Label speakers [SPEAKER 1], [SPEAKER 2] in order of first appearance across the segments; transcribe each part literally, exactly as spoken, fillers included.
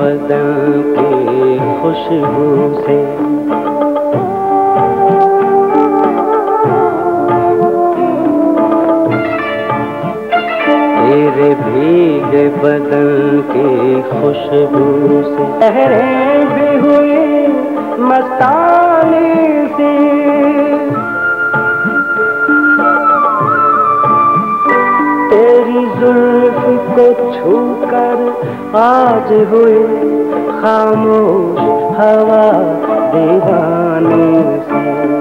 [SPEAKER 1] बदन की खुशबू से। तेरे भीगे बदन की खुशबू से लहरें भी हुई मस्तानी सी। तेरी जुल्फ को छूकर आज हुई खामोश हवा दीवानी सी।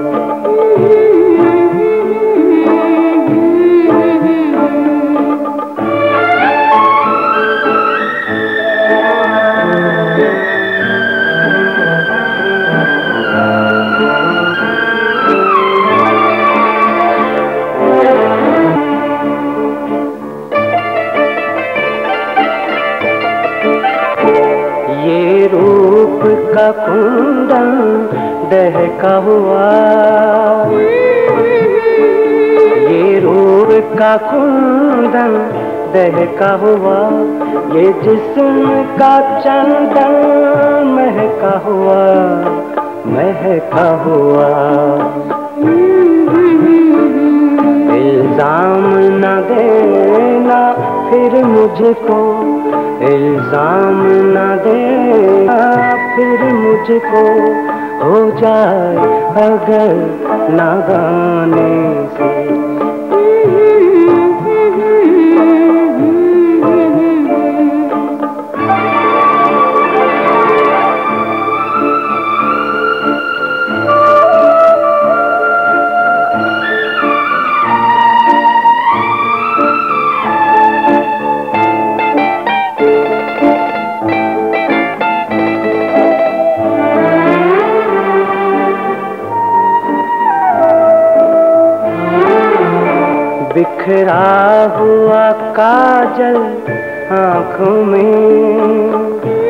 [SPEAKER 1] ये रूप का कुंदन दहका हुआ, ये रूप का कुंदन दहका हुआ, ये जिस्म का चंदन महका हुआ, महका हुआ। इल्जाम न देना फिर मुझको, इल्जाम न देना फिर मुझको, हो जाए अगर नादानी से। बिखरा हुआ काजल आँखों में,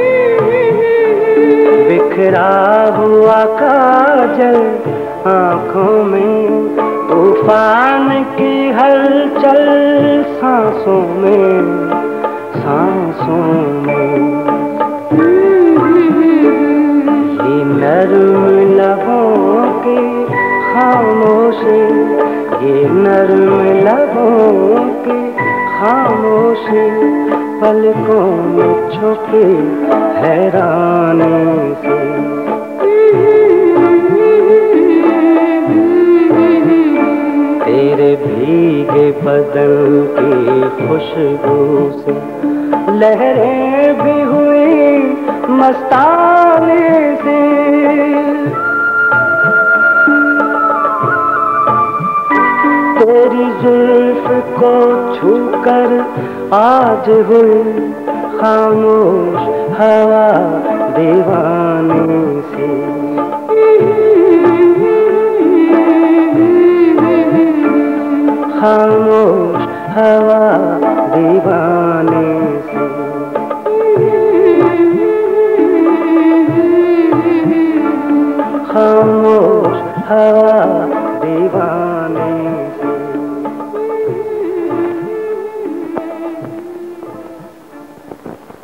[SPEAKER 1] बिखरा हुआ काजल आँखों में, तूफान की हलचल सांसों में, सांसों में। ये नर्म लबों की खामोशी, ये नर्म लबों की खामोशी, पलकों में छुपी हैरानी से। तेरे भीगे बदन की खुशबू से लहरें भी हुई मस्तानी से। तेरी जुल्फ को छूकर आज हुई खामोश हवा दीवानी सी। खामोश हवा दीवानी सी। खामोश हवा